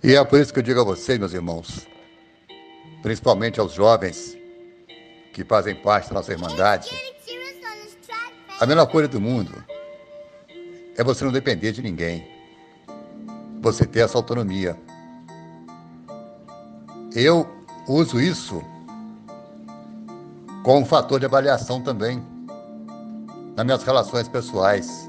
E é por isso que eu digo a vocês, meus irmãos, principalmente aos jovens que fazem parte da nossa Irmandade, a melhor coisa do mundo é você não depender de ninguém, você ter essa autonomia. Eu uso isso como um fator de avaliação também nas minhas relações pessoais.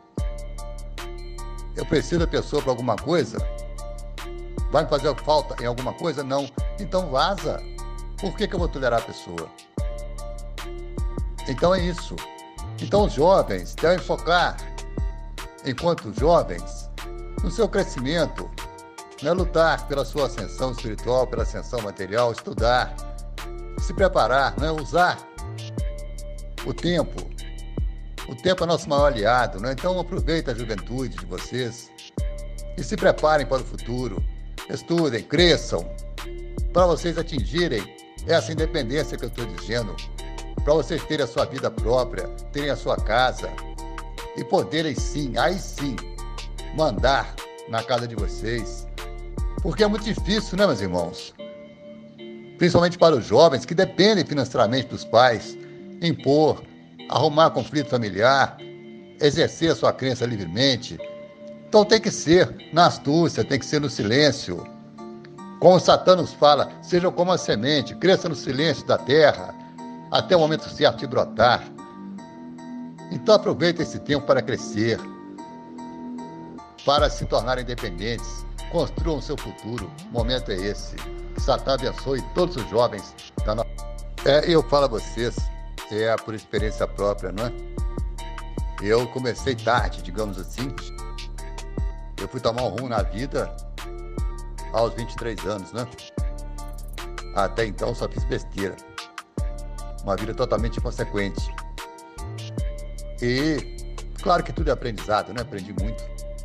Eu preciso da pessoa para alguma coisa? Vai me fazer falta em alguma coisa? Não. Então vaza. Por que eu vou tolerar a pessoa? Então é isso. Então os jovens devem focar, enquanto jovens, no seu crescimento, né? Lutar pela sua ascensão espiritual, pela ascensão material, estudar, se preparar, né? Usar o tempo. O tempo é nosso maior aliado, né? Então aproveita a juventude de vocês e se preparem para o futuro. Estudem, cresçam, para vocês atingirem essa independência que eu estou dizendo, para vocês terem a sua vida própria, terem a sua casa e poderem sim, aí sim, mandar na casa de vocês. Porque é muito difícil, né, meus irmãos? Principalmente para os jovens que dependem financeiramente dos pais, impor, arrumar conflito familiar, exercer a sua crença livremente. Então tem que ser na astúcia, tem que ser no silêncio. Como Satã nos fala, seja como a semente, cresça no silêncio da terra, até o momento certo de brotar. Então aproveite esse tempo para crescer, para se tornarem independentes, construam seu futuro. O momento é esse. Que Satã abençoe todos os jovens da nossa... Eu falo a vocês, por experiência própria, não é? Eu comecei tarde, digamos assim. Eu fui tomar um rumo na vida aos 23 anos, né? Até então só fiz besteira. Uma vida totalmente inconsequente. E claro que tudo é aprendizado, né? Aprendi muito.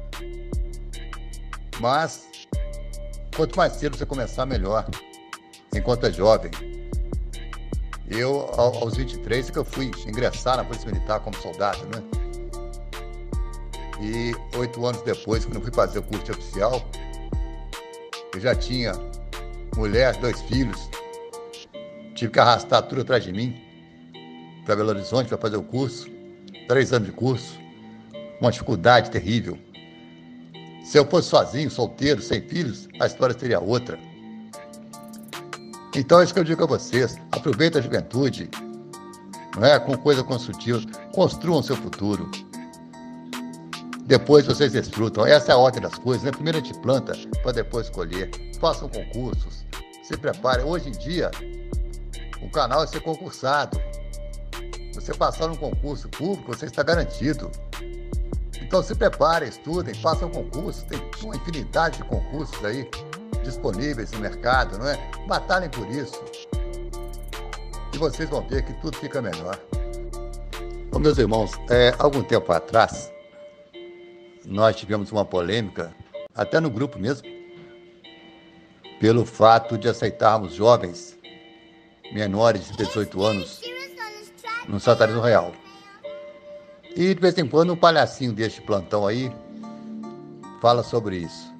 Mas quanto mais cedo você começar, melhor. Enquanto é jovem. Eu, aos 23, é que eu fui ingressar na Polícia Militar como soldado, né? E 8 anos depois, quando eu fui fazer o curso de oficial, eu já tinha mulher, 2 filhos. Tive que arrastar tudo atrás de mim para Belo Horizonte para fazer o curso. 3 anos de curso. Uma dificuldade terrível. Se eu fosse sozinho, solteiro, sem filhos, a história seria outra. Então é isso que eu digo a vocês. Aproveita a juventude, não é? Com coisa construtiva. Construam seu futuro. Depois vocês desfrutam. Essa é a ordem das coisas, né? Primeiro a gente planta para depois colher. Façam concursos. Se preparem. Hoje em dia, o canal é ser concursado. Você passar num concurso público, você está garantido. Então se preparem, estudem, façam concursos. Tem uma infinidade de concursos aí disponíveis no mercado, não é? Batalhem por isso. E vocês vão ver que tudo fica melhor. Bom, meus irmãos, algum tempo atrás, nós tivemos uma polêmica, até no grupo mesmo, pelo fato de aceitarmos jovens menores de 18 anos no Santarismo Real. E de vez em quando um palhacinho deste plantão aí fala sobre isso.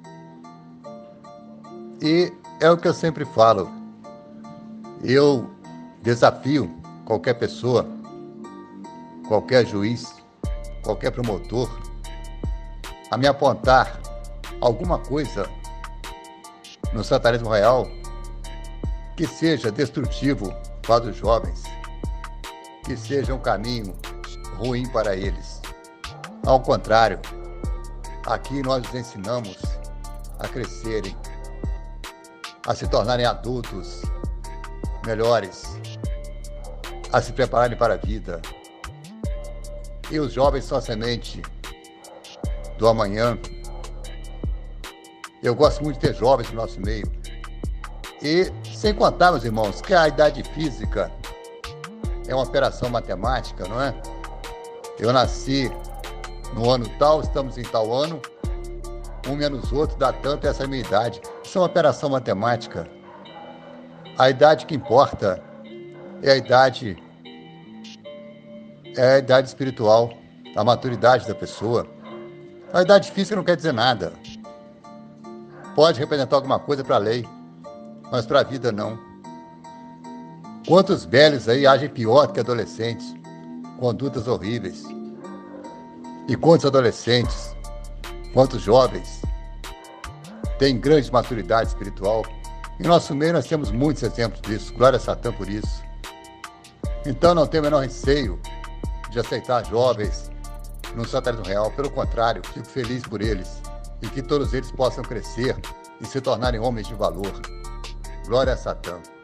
E é o que eu sempre falo. Eu desafio qualquer pessoa, qualquer juiz, qualquer promotor a me apontar alguma coisa no Santarismo Real que seja destrutivo para os jovens, que seja um caminho ruim para eles. Ao contrário, aqui nós os ensinamos a crescerem, a se tornarem adultos melhores, a se prepararem para a vida. E os jovens são a semente do amanhã. Eu gosto muito de ter jovens no nosso meio. E sem contar, meus irmãos, que a idade física é uma operação matemática, não é? Eu nasci no ano tal, estamos em tal ano, um menos outro dá tanto, essa é a minha idade. Isso é uma operação matemática. A idade que importa é a idade espiritual, a maturidade da pessoa. A idade física não quer dizer nada. pode representar alguma coisa para a lei, mas para a vida não. Quantos velhos aí agem pior do que adolescentes, condutas horríveis? E quantos adolescentes, quantos jovens têm grande maturidade espiritual? Em nosso meio nós temos muitos exemplos disso, glória a Satã por isso. Então não tenho o menor receio de aceitar jovens no Santarismo Real, pelo contrário, fico feliz por eles e que todos eles possam crescer e se tornarem homens de valor. Glória a Satã.